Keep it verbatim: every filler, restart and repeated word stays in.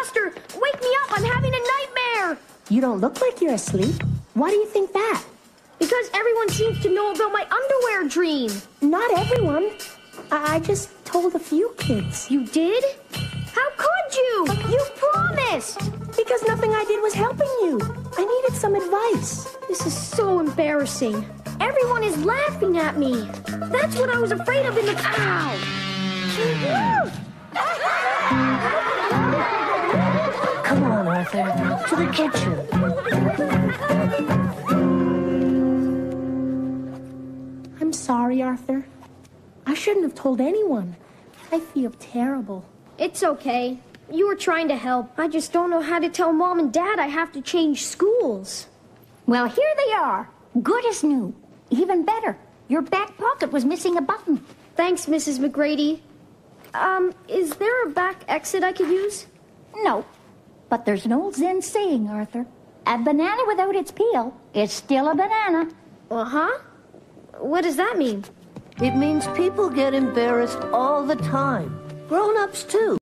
Buster, wake me up. I'm having a nightmare. You don't look like you're asleep. Why do you think that? Because everyone seems to know about my underwear dream. Not everyone. I, I just told a few kids. You did? How could you? You promised. Because nothing I did was helping you. I needed some advice. This is so embarrassing. Everyone is laughing at me. That's what I was afraid of in the... Ow! Come on, Arthur. To the kitchen. I'm sorry, Arthur. I shouldn't have told anyone. I feel terrible. It's okay. You were trying to help. I just don't know how to tell Mom and Dad I have to change schools. Well, here they are. Good as new. Even better. Your back pocket was missing a button. Thanks, Missus McGrady. Um, is there a back exit I could use? No. But there's an old Zen saying, Arthur. A banana without its peel is still a banana. Uh-huh. What does that mean? It means people get embarrassed all the time. Grown-ups, too.